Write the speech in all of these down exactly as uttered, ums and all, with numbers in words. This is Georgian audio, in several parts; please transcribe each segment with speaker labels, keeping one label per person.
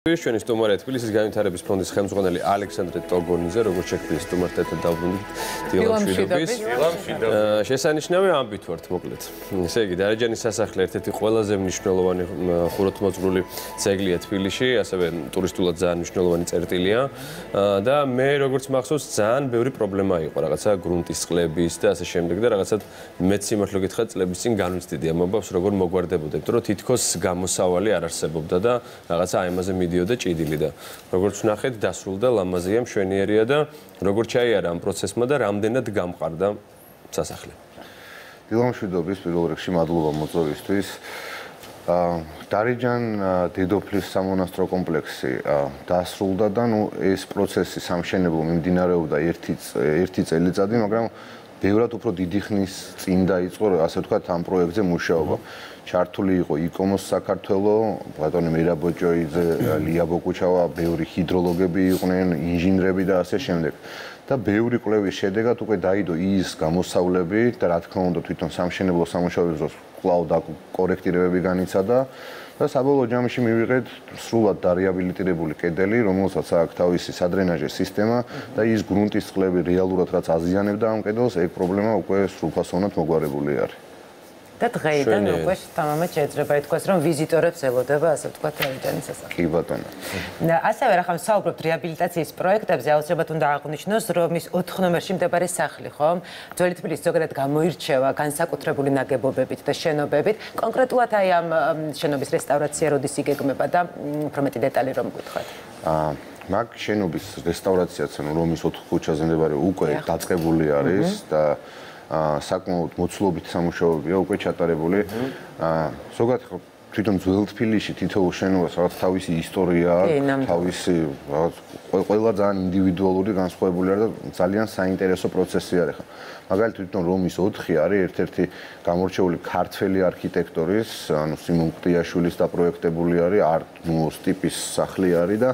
Speaker 1: ჩვენი სტუმარი თბილისის განვითარების ფონდის ხელმძღვანელი ალექსანდრე ტოგონიძე, როგორც შეგვიძლია სტუმართან დავბრუნდით დილამშვიდობის. შესანიშნავი ამბით ვართ მოკლედ. ესე იგი, დარეჯანის სასახლე ერთ-ერთი ყველაზე მნიშვნელოვანი ხუროთმოძღვრული ძეგლია თბილისში, ასევე ტურისტულად ძალიან მნიშვნელოვანი წერტილია და მე როგორც მახსოვს, ძალიან ბევრი პრობლემა იყო, რაღაცა გრუნტის წყლების და ასე შემდეგ და რაღაცა მეც სიმართლე გითხრათ, წლების წინ განვიცდიდი ამბავს, როგორ მოგვარდებოდა, იმიტომ რომ თითქოს გამოსავალი არ არსებობდა და რაღაცა აი ამაზე და ჭიდილი და როგორც ვნახეთ დასრულდა ლამაზია მშვენიერია და როგორც ჩაიარა ამ პროცესმა და რამდენად გამყარდა სასახლე.
Speaker 2: დილამშვიდობის პირველ რიგში მადლობა მოწვევისთვის. დარეჯან დედოფლის სამონასტრო კომპლექსი დასრულდა და ნუ ეს პროცესი სამშენებლო მიმდინარეობდა ერთი ერთი წელიწადი, მაგრამ ბევრად უფრო დიდი ხნის წინ დაიწყო, ასე ვთქვათ, ამ პროექტზე მუშაობა. ჩართული იყო იკომოს საქართველო, ბატონი მირაბოჭოიძე, ლია ბოკუჩავა, ბევრი ჰიდროლოგები იყვნენ, ინჟინრები და ასე შემდეგ. და ბევრი კვლევის შედეგად უკვე დაიდო ის გამოსავლები და რა თქმა უნდა თვითონ სამშენებლო სამუშაოების დროს კვლავ და კორექტირებები განიცადა და საბოლოო ჯამში მივიღეთ სრულად დარეაბილიტირებული კედელი, რომელსაც აქვს თავისი სადრენაჟე სისტემა და ის გრუნტის წყლები რეალურად რაც აზიანებდა ამ კედელს, ეგ პრობლემა უკვე სრულფასოვნად მოგვარებული არის.
Speaker 3: და დღეიდან უკვე თამამად შეიძლება ითქვას, რომ ვიზიტორებს ელოდება, ასე ვთქვათ, დარეჯანის სასახლე.
Speaker 2: კი ბატონო.
Speaker 3: ასევე რა ხომ საუბრობთ რეაბილიტაციის პროექტებზე, აუცილებლად უნდა აღვნიშნოს, რომ ის ოთხ ნომერში მდებარე სახლი, ხო? ძველი თბილისი ზოგადად გამოირჩევა განსაკუთრებული ნაგებობებით და შენობებით. კონკრეტულად აი ამ შენობის რესტავრაცია როდის იგეგმება და უფრო მეტი დეტალი რომ გითხრათ.
Speaker 2: აა მაგ შენობის რესტავრაციაც რომის ოთხ ქუჩაზე მდებარე უკვე დაწყებული არის და საკმაოდ მოცულობით სამუშაოებია უკვე ჩატარებული. ზოგადად თვითონ ძველ თბილისში თითოეულ შენობას რაღაც თავისი ისტორია აქვს, თავისი რაღაც ყველა ძალიან ინდივიდუალური განსხვავებული არის და ძალიან საინტერესო პროცესი არის ხა. მაგალითად თვითონ რომის ოთხი არის ერთ-ერთი გამორჩეული ქართველი არქიტექტორის, ანუ სიმონ ყტიაშვილის დაპროექტებული არის art nouveau ტიპის სახლი არის და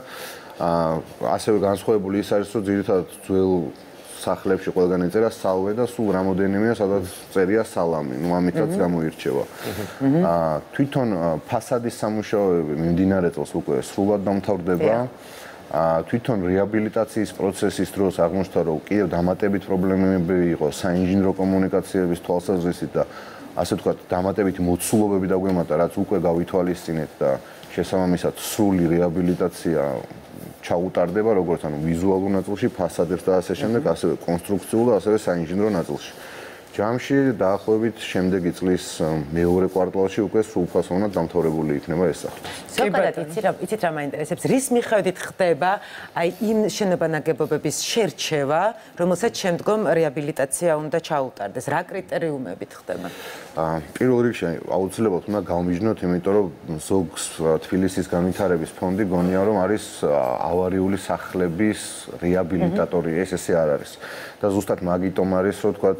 Speaker 2: ასევე განსხვავებული ის არის, რომ ძირითადად ძველ სახლებში ყველგან ეწერა სალვე და სულ რამოდენიმეა სადაც წერია სალამი. ნუ ამითაც გამოირჩევა. აა თვითონ ფასადის სამუშაოები მიმდინარე წელს უკვე სრულად დამთავრდება. აა თვითონ რეაბილიტაციის პროცესის დროს აღმოჩნდა, რომ კიდევ დამატებით პრობლემები იყო საინჟინრო კომუნიკაციების თვალსაზრისით და ასე ვთქვათ, დამატებითი მოცულობები დაგვემატა, რაც უკვე გავითვალისწინეთ და შესაბამისად სრული რეაბილიტაცია ჩაუტარდება როგორც ანუ ვიზუალურ ნაწილში, ფასადებს და ასე შემდეგ, ასევე კონსტრუქციულ და ასევე საინჟინრო ნაწილში. ჯამში დაახლოებით შემდეგი წლის მეორე კვარტალში უკვე სრულფასოვნად დამთავრებული იქნება ეს სახლი.
Speaker 3: ზოგადად იცით რა, იცით რა მაინტერესებს, რის მიხედვით ხდება აი იმ შენობა ნაგებობების შერჩევა, რომელსაც შემდგომ რეაბილიტაცია უნდა ჩაუტარდეს, რა კრიტერიუმებით ხდება?
Speaker 2: აა პირველ რიგში აუცილებლად უნდა გავმიჯნოთ, იმიტომ რომ ზოგს თბილისის განვითარების ფონდი გონია რომ არის ავარიული სახლების რეაბილიტატორი, ეს ესე არ არის. და ზუსტად მაგიტომ არის, რომ თქვა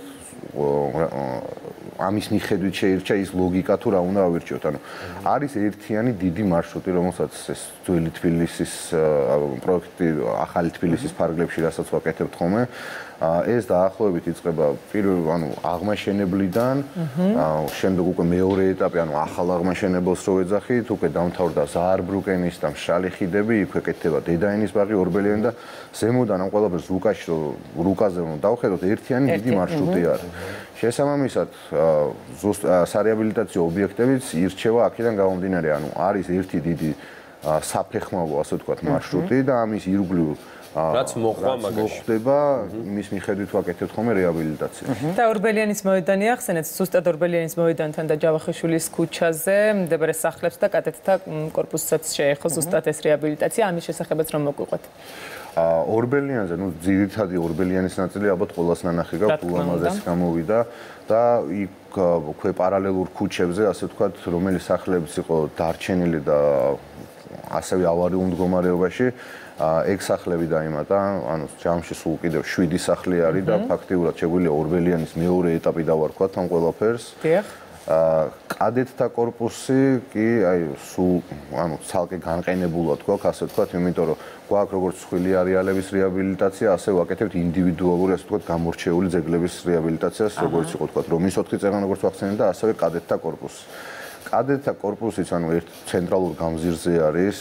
Speaker 2: ამის მიხედვით შეირჩა ის ლოგიკა თუ რა უნდა ავირჩიოთ. ანუ არის ერთიანი დიდი მარშრუტი, რომელსაც ეს ძველი თბილისის პროექტი ახალი თბილისის ფარგლებში რასაც ვაკეთებთ ხოლმე. ეს დაახლოებით იწყება პირველ ანუ აღმაშენებლიდან, შემდეგ უკვე მეორე ეტაპი, ანუ ახალ აღმაშენებელს რო ეძახით, უკვე დამთავრდა ზაარბრუკენის და მშრალი ხიდები, იქვე კეთდება დედაენის ბაღი, ორბელიანი და ზემოდან ამ ყველაფერს რუკაში რო რუკაზე რომ დავხედოთ, ერთიანი დიდი მარშრუტი არის. შესაბამისად, ზუსტ სარეაბილიტაციო ობიექტებიც ირჩევა აქედან გამომდინარე, ანუ არის ერთი დიდი საფეხმავლო, ასე ვთქვათ, მარშრუტი და ამის ირგვლივ
Speaker 1: რაც მოხვა მაგაში
Speaker 2: ხდება, იმის მიხედვით ვაკეთებთ ხოლმე რეაბილიტაციას.
Speaker 4: და ორბელიანის მოედანი ახსენეთ, ზუსტად ორბელიანის მოედანთან და ჯავახიშვილის ქუჩაზე მდებარე სახლებს და კადეტთა კორპუსსაც შეეხო ზუსტად ეს რეაბილიტაცია, ამის შესახებაც რომ მოგვიყვეთ.
Speaker 2: ორბელიანზე, ну, ძირითადი ორბელიანის ნაწილი ალბათ ყველას ნანახი გაქვთ, ულამაზესი გამოვიდა და იქ უკვე პარალელურ ქუჩებზე, ასე ვთქვათ, რომელი სახლებიც იყო დარჩენილი და ასევე ავარიულ მდგომარეობაში, ეგ სახლები დაიმატა, ანუ ჯამში სულ კიდევ შვიდი სახლი არის და ფაქტიურად შეგვიძლია ორბელიანის მეორე ეტაპი დავარქვათ ამ ყველაფერს.
Speaker 4: დიახ.
Speaker 2: კადეტთა კორპუსი კი აი სულ ანუ ცალკე განყენებულად გვაქვს, ასე ვთქვათ, იმიტომ რომ გვაქვს როგორც სხვილი არეალების რეაბილიტაცია, ასე ვაკეთებთ ინდივიდუალური, ასე ვთქვათ, გამორჩეული ძეგლების რეაბილიტაციას, როგორც იყო ვთქვათ, რომის ოთხი წეგანი როგორც ვახსენეთ და ასევე კადეტთა კორპუსი. კადეტთა კორპუსიც ანუ ერთ ცენტრალურ გამზირზე არის,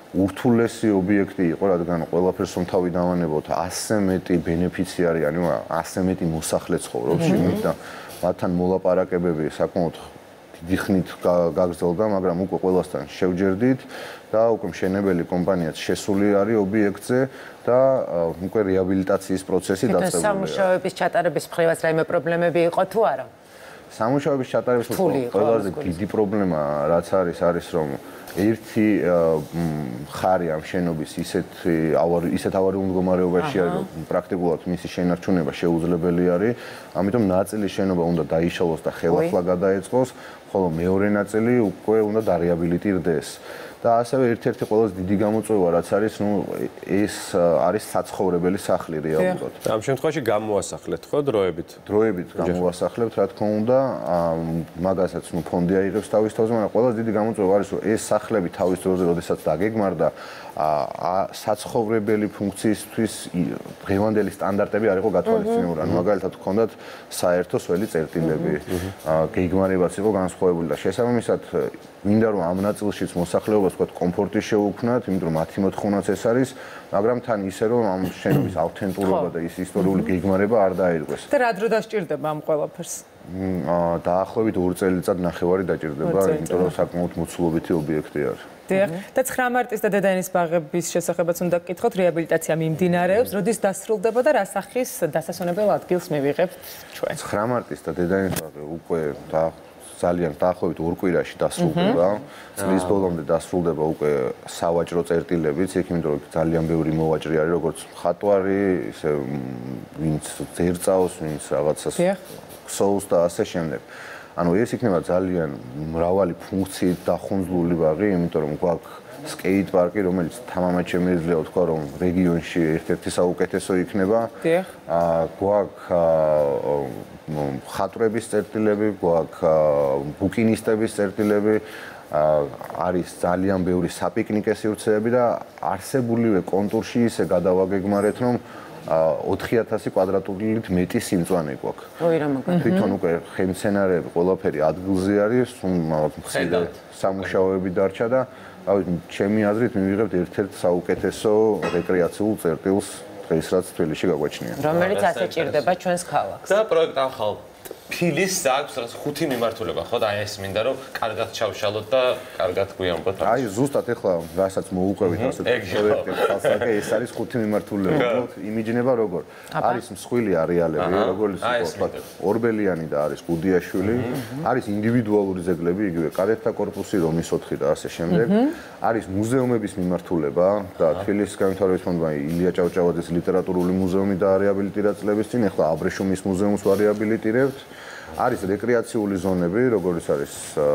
Speaker 2: ურთულესი ობიექტი იყო, რადგან ყველაფერს რომ თავი დავანებოთ, ასზე მეტი ბენეფიციარი, ანუ ასზე მეტი მოსახლე ცხოვრობს იმით და მათთან მოლაპარაკებები საკმაოდ დიდი ხნით გაგრძელდა, მაგრამ უკვე ყველასთან შევჯერდით და უკვე მშენებელი კომპანიაც შესული არის ობიექტზე და უკვე რეაბილიტაციის პროცესი დაწყებულია.
Speaker 3: სამუშაოების ჩატარების მხრივაც რაიმე პრობლემები იყო თუ არა?
Speaker 2: სამუშაოების ჩატარების ყველაზე დიდი პრობლემა რაც არის არის რომ ერთი მხარე ამ შენობის ისეთ ისეთ ავარიულ მდგომარეობაში არის რომ პრაქტიკულად მისი შენარჩუნება შეუძლებელი არის, ამიტომ ნაწილი შენობა უნდა დაიშალოს და ხელახლა გადაეწყოს, ხოლო მეორე ნაწილი უკვე უნდა დარეაბილიტირდეს. და ასევე ერთ-ერთი ყველაზე დიდი გამოწვევა რაც არის, ნუ ეს არის საცხოვრებელი სახლი რეალურად.
Speaker 1: ამ შემთხვევაში გამოასახლეთ ხო დროებით?
Speaker 2: დროებით გამოასახლებთ, რა თქმა უნდა, მაგასაც ნუ ფონდი აიღებს თავის თავზე, მაგრამ ყველაზე დიდი გამოწვევა არის, რომ ეს სახლები თავის დროზე, როდესაც დაგეგმარდა, საცხოვრებელი ფუნქციისთვის დღევანდელი სტანდარტები არ იყო გათვალისწინებული. ანუ მაგალითად ჰქონდათ საერთო სველი წერტილები, გეგმარებაც იყო განსხვავებული და შესაბამისად მინდა რომ ამ ნაწილშიც მოსახლეობას თქვა კომფორტი შეუქმნათ, იმიტომ რომ მათი მოთხოვნაც ეს არის, მაგრამ თან ისე რომ ამ შენობის ავთენტურობა და ის ისტორიული გეგმარება არ დაირღვეს.
Speaker 4: და რა დრო დასჭირდება ამ ყველაფერს?
Speaker 2: დაახლოებით ორ წელიწად ნახევარი დაჭირდება, იმიტომ რომ საკმაოდ მოცულობითი ობიექტი არის.
Speaker 4: დიახ. და ცხრა მარტის და დედაენის ბაღების შესახებაც უნდა გკითხოთ, რეაბილიტაცია მიმდინარეობს, როდის დასრულდება და რა სახის დასასვენებელ ადგილს მივიღებთ ჩვენ?
Speaker 2: ცხრა მარტის და დედაენის ბაღი უკვე და ძალიან დაახლოებით ორ კვირაში დასრულდება. წლის ბოლომდე დასრულდება უკვე სავაჭრო წერტილებიც, იქ იმიტომ რომ ძალიან ბევრი მოვაჭრე არის, როგორც მხატვარი, ისე ვინც ძერწავს, ვინც რაღაცას ქსოვს და ასე შემდეგ. ანუ ეს იქნება ძალიან მრავალი ფუნქციით дахუნძლული ბაღი, იმიტომ რომ გვაქვს სკეით პარკი, რომელიც თამამად შემიძლია ვთქვა, რომ რეგიონში ერთ-ერთი საუკეთესო იქნება. აა გვაქვს ხატრების წერტილები, გვაქვს ბუკინისტების წერტილები, არის ძალიან ბევრი საპიკნიკე სივრცეები და არსებულივე კონტურში ისე გადავაგეგმარეთ, რომ ოთხი ათასი კვადრატულით მეტი სიმწვანე გვაქვს.
Speaker 3: ოი რა მაგარი.
Speaker 2: თვითონ უკვე ხელმცენარეები ყველაფერი ადგილზე არის, მცირე სამუშაოები დარჩა და ჩემი აზრით მივიღებთ ერთ-ერთ საუკეთესო რეკრეაციულ წერტილს დღეს რაც თბილისში გაგვაჩნია.
Speaker 3: რომელიც ასე ჭირდება ჩვენს ქალაქს.
Speaker 1: და პროექტ ახალ ფილის აქვს რაც ხუთი მიმართულება, ხო და აი ეს მინდა რომ კარგად ჩავშალოთ და კარგად გვიამბოთ.
Speaker 2: აი ზუსტად ეხლა რასაც მოუყვებით ასე პროექტებს ხალხსაკე ეს არის ხუთი მიმართულება. იმიჯნება როგორ? არის მსხვილი არეალები, როგორც ვთქვათ, ორბელიანი და არის გუდიაშვილი, არის ინდივიდუალური ძეგლები, იგივე კადეტთა კორპუსი, რომის ოთხი და ასე შემდეგ. არის მუზეუმების მიმართულება და თბილისის განვითარების ფონდმა ილია ჭავჭავაძის ლიტერატურული მუზეუმი დაარეაბილიტირა წლების წინ, ეხლა აბრეშუმის მუზეუმს ვარეაბილიტირებთ. არის რეკრეაციული ზონები, როგორც არის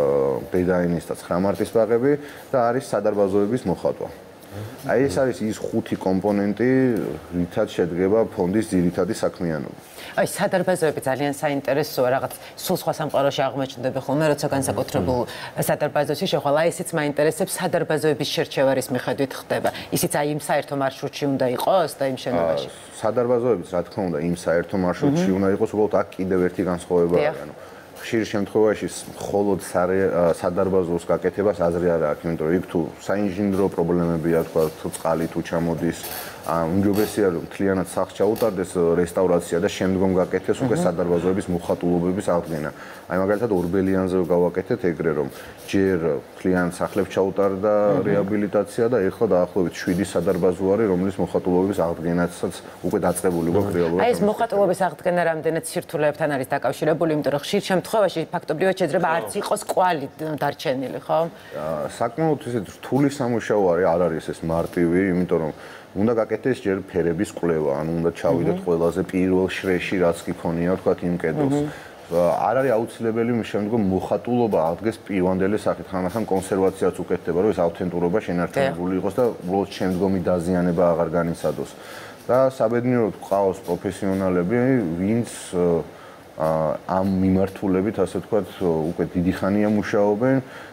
Speaker 2: დედაენის და ცხრა მარტის ბაღები და არის სადარბაზოების მოხატვა. აი ეს არის ის ხუთი კომპონენტი, რითაც შედგება ფონდის ძირითადი საქმიანობა.
Speaker 3: აი სადარბაზოები ძალიან საინტერესოა, რაღაც სულ სხვა სამყაროში აღმოჩნდება ხოლმე, როცა განსაკუთრებულ სადარბაზოში შეხვალ, აი ესეც მაინტერესებს, სადარბაზოების შერჩევარის მიხედვით ხდება. ისიც აი იმ საერთო მარშრუტში უნდა იყოს და იმ შენობაში.
Speaker 2: სადარბაზოებიც რა თქმა უნდა იმ საერთო მარშრუტში უნდა იყოს, უბრალოდ აქ კიდევ ერთი განსხვავება არის, ანუ ხშირ შემთხვევაში მხოლოდ სადარბაზოს გაკეთებას აზრი არ აქვს, იმიტომ რომ იქ თუ საინჟინრო პრობლემებია, თქვა თუ წყალი თუ ჩამოდის, უმჯობესია რომ მთლიანად სახლს ჩაუტარდეს რესტავრაცია და შემდგომ გაკეთდეს უკვე სადარბაზოების მოხატულობების აღდგენა. აი მაგალითად ორბელიანზე გავაკეთეთ ეგრე რომ ჯერ მთლიანად სახლებს ჩაუტარდა რეაბილიტაცია და ეხლა დაახლოებით შვიდი სადარბაზო არის, რომლის მოხატულობების აღდგენასაც უკვე დაწყებული გვაქვს რეალურად.
Speaker 3: აი ეს მოხატულობის აღდგენა რამდენად სირთულეებთან არის დაკავშირებული, იმიტომ რომ ხშირ შემთხვევაში ფაქტობრივად შეიძლება არც იყოს კვალი დარჩენილი, ხო?
Speaker 2: საკმაოდ ისეთ რთული სამუშაო არის, არ არის ეს მარტივი, იმიტომ რომ უნდა გაკეთდეს ჯერ ფერების კვლევა, ანუ უნდა ჩავიდეთ ყველაზე პირველ შრეში, რაც კი ქონია, თქვათ იმ კედელს. არ არის აუცილებელი შემდგომ მოხატულობა აღდგეს პირვანდელი სახით, ხანახან კონსერვაციაც უკეთდება, რომ ეს ავთენტურობა შენარჩუნებული იყოს და უბრალოდ შემდგომი დაზიანება აღარ განიცადოს. და საბედნიეროდ ყავს პროფესიონალები, ვინც ამ მიმართულებით, ასე ვთქვათ, უკვე დიდი ხანია მუშაობენ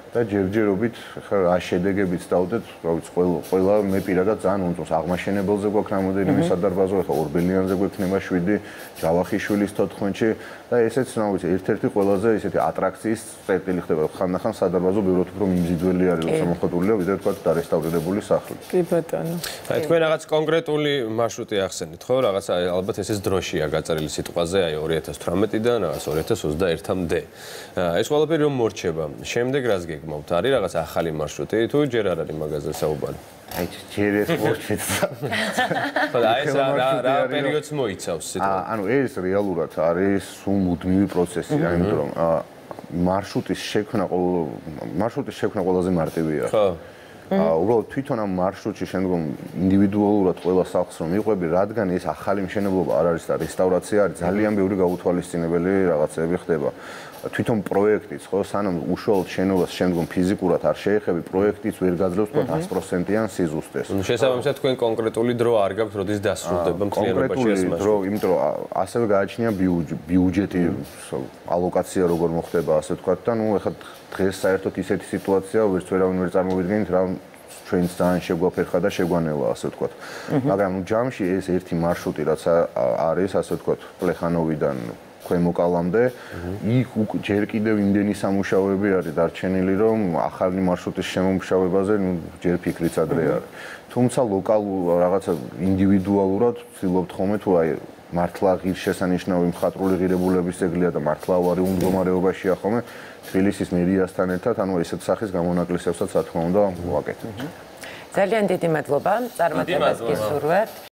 Speaker 2: და ჯერჯერობით ხა რა შედეგებიც დავდეთ, რა ვიცი, ყველა ყველა მე პირადად ძალიან უნწოს აღმაშენებელზე გვაქვს რამოდენიმე სადარბაზო, ხა ორბელიანზე გვექნება შვიდი, ჯავახიშვილის თოთხმეტში და ესეც რა ვიცი, ერთ-ერთი ყველაზე ისეთი ატრაქციის წერტილი ხდება, ხანდახან სადარბაზო ბევრად უფრო მიმზიდველი არის, რომ მოხატულია, ვიდრე თქვა დარესტავრირებული სახლი.
Speaker 4: კი ბატონო.
Speaker 1: აი თქვენ რაღაც კონკრეტული მარშრუტი ახსენეთ, ხო? რაღაც ალბათ ესეც დროშია გაწერილი სიტყვაზე, აი ორი ათას თვრამეტიდან რაღაც ორი ათას ოცდაერთამდე. ეს ყველაფერი რომ მორჩება, შემდეგ რას გეგმავთ? არის რაღაც ახალი მარშრუტი თუ ჯერ არ არის მაგაზე საუბარი?
Speaker 2: აი ჯერ ეს მორჩეთ.
Speaker 1: ხო, აი ეს რა რა პერიოდს მოიცავს სიტყვა?
Speaker 2: ანუ ეს რეალურად არის სულ მუდმივი პროცესია, იმიტომ რომ მარშრუტის შექმნა მარშრუტის შექმნა ყველაზე მარტივია.
Speaker 1: ხო.
Speaker 2: აა უბრალოდ თვითონ ამ მარშრუტში შემდგომ ინდივიდუალურად ყველა სახლს რომ იყვები, რადგან ეს ახალი მშენებლობა არ არის და რესტავრაცია არის, ძალიან ბევრი გაუთვალისწინებელი რაღაცები ხდება. თვითონ პროექტიც, ხო, სანამ უშუალოდ შენობას შემდგომ ფიზიკურად არ შეეხები, პროექტიც ვერ გაძლევს თქვა sto პროცენტიან სიზუსტეს.
Speaker 1: შესაბამისად თქვენ კონკრეტული დრო არ გაქვთ, როდის დასრულდება მთლიანობაში ეს
Speaker 2: მარშრუტი? დრო, იმიტომ რომ ასევე გააჩნია ბიუჯეტი, ალოკაცია როგორ მოხდება, ასე ვთქვათ და ნუ ეხლა დღეს საერთოდ ისეთი სიტუაცია, ვერც ვერავინ ვერ წარმოვიდგენთ, რა ჩვენც ძალიან შეგვაფერხა და შეგვანელა, ასე ვთქვათ. მაგრამ ნუ ჯამში ეს ერთი მარშრუტი რაც არის, ასე ვთქვათ, პლეხანოვიდან ქვემოკალამდე, იქ ჯერ კიდევ იმდენი სამუშაოები არის დარჩენილი, რომ ახალი მარშრუტის შემომშავებაზე ნუ ჯერ ფიქრიც ადრე არის. თუმცა ლოკალურ რაღაცა ინდივიდუალურად ვცდილობთ ხოლმე თუ აი მართლა ღირსშესანიშნავი მხატვრული ღირებულების ძეგლია და მართლა ვარი უმდგომარეობაშია ხოლმე თბილისის მერიასთან ერთად, ანუ ესეთ სახის გამონაკლისებსაც რა თქმა უნდა ვაკეთებთ.
Speaker 3: ძალიან დიდი მადლობა, წარმატებას გისურვებთ.